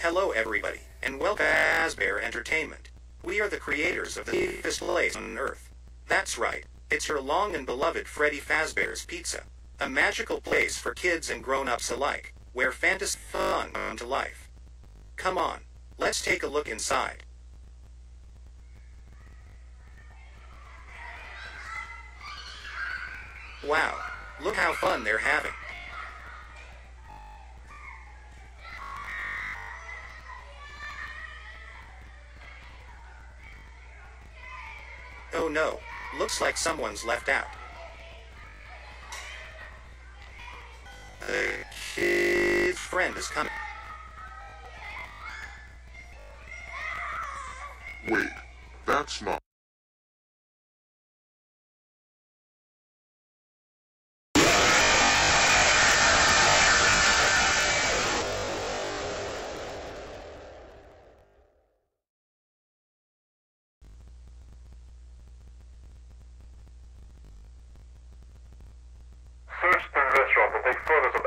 Hello everybody, and welcome to Fazbear Entertainment. We are the creators of the safest place on Earth. That's right, it's your long and beloved Freddy Fazbear's Pizza. A magical place for kids and grown-ups alike, where fantasy and fun come to life. Come on, let's take a look inside. Wow, look how fun they're having. Oh no, looks like someone's left out. The kid's friend is coming. Wait, that's not... Search the restaurant and take photos